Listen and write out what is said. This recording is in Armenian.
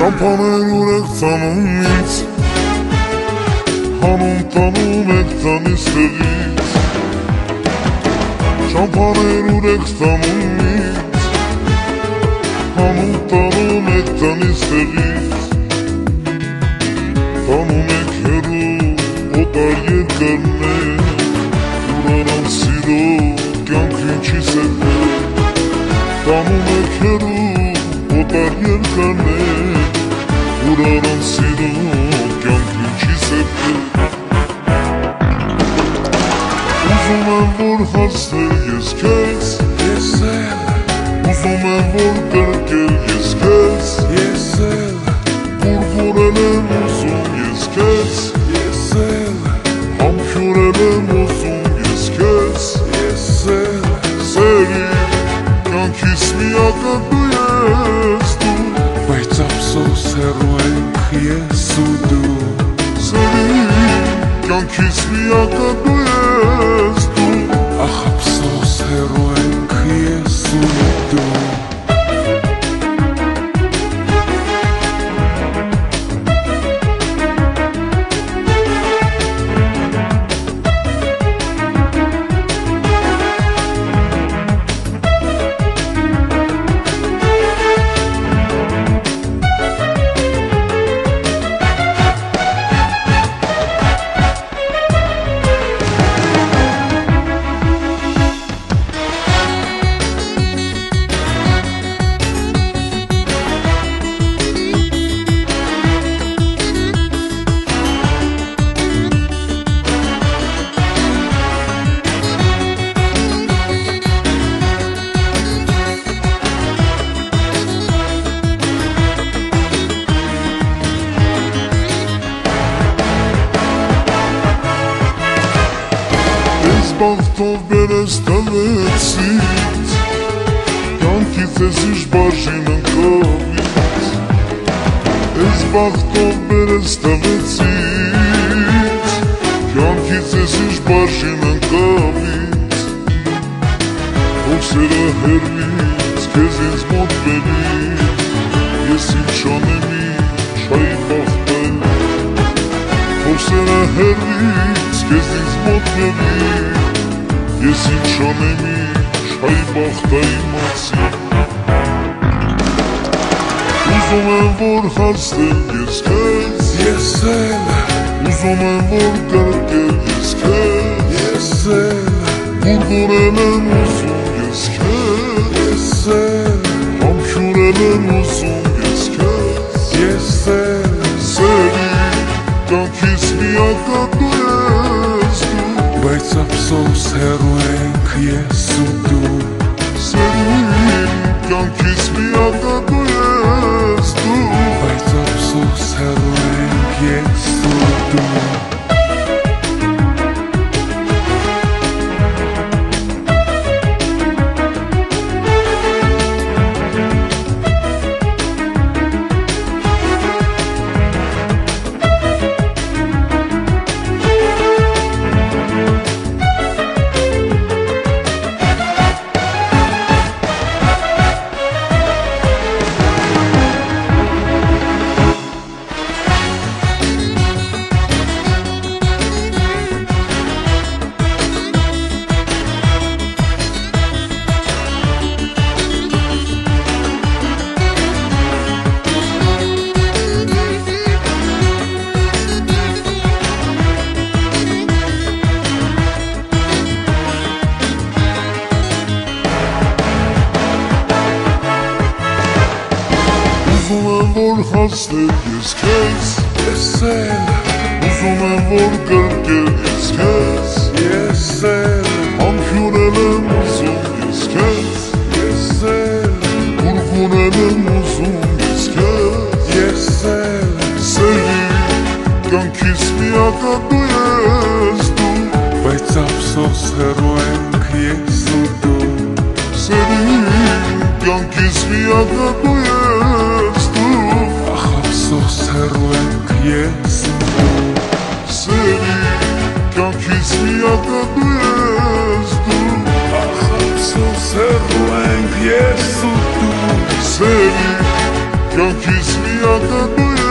Ճամփաներ ուրեք ծանում ինձ, հանուն տանում եք տանից տեղից, ճամփաներ ուրեք ծանում ինձ, հանուն տանում եք տանից տեղից, տանում եք հեռու օտար երկրներ, ուրանան սիրո կյանք ինչի սեպեր, տանում եք հեռու օտար երկրներ, ուրանան սիրո կյանք ինչի սեպեր, ուզում եմ որ հասնել ես քեզ, ես էլ, ուզում եմ որ կրկել ես քեզ, ես էլ, բուրբուրել եմ ուզում ես քեզ, ես էլ, համբուրել եմ ուզում ես քեզ, ես էլ, սերի կյանքիս միակը դու ես դու, բայց ափսոս հեռու ենք ես ու դու, սերի կյանքիս միակը դու ես դու, ախ ափսոս հեռու ենք ես ու դու. Բաղթով բերես տվեցից, կյանքից ես իշ բաժին ընկավից, ես բաղթով բերես տվեցից, կյանքից ես իշ բաժին ընկավից, հոգսերը հերվից, կեզ ինձ մոտ բերից, ես ինչ անեմ ինչ հայի բաղթել, հոգսերը հերվից, կեզ ինձ մոտ բերից, ես ինչ անեմ ինչ հայի բաղթայի մասին, ուզում եմ որ հասնել ես քեզ, Ես էլ, ուզում եմ որ կրկել ես քեզ, ես էլ, բուրբուրել եմ ուզում ես քեզ, ես էլ, համբուրել եմ ուզում ես քեզ, ես էլ, սերի կյանքիս միակը դու ես դու, բայց ափսոս հեռու ենք ես ու դու, սերի կյանքիս միակը դու ես դու, բայց ափսոս հեռու ենք ես ու դու. Ուզում եմ որ հասնել ես քեզ, Ես էլ, ուզում եմ որ կրկել ես քեզ, ես էլ, համբուրել եմ ուզում ես քեզ, ես էլ, բուրբուրել եմ ուզում ես քեզ, ես էլ, սերի կյանքիս միակը դու ես դու, բայց ափսոս հեռու ենք ես ու դու, սերի կյանքիս միակը դու ես դու, ախ ափսոս հեռու ենք ես ու դու, սերի կյանքիս միակը դու ես դու, ախ ափսոս հեռու ենք ես ու դու, սերի կյանքիս միակ է դու